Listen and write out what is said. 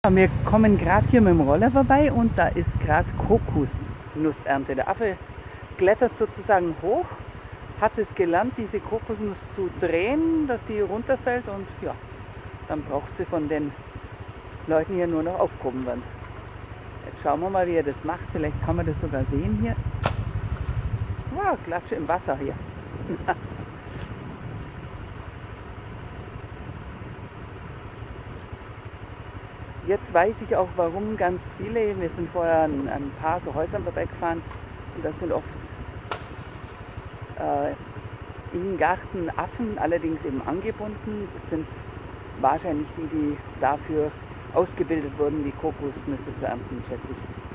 Wir kommen gerade hier mit dem Roller vorbei und da ist gerade Kokosnussernte. Der Affe klettert sozusagen hoch, hat es gelernt, diese Kokosnuss zu drehen, dass die runterfällt und ja, dann braucht sie von den Leuten hier nur noch aufgehoben werden. Jetzt schauen wir mal, wie er das macht. Vielleicht kann man das sogar sehen hier. Wow, Klatsche im Wasser hier. Jetzt weiß ich auch, warum ganz viele, wir sind vorher an ein paar so Häusern vorbeigefahren und das sind oft im Garten Affen, allerdings eben angebunden. Das sind wahrscheinlich die, die dafür ausgebildet wurden, die Kokosnüsse zu ernten, schätze ich.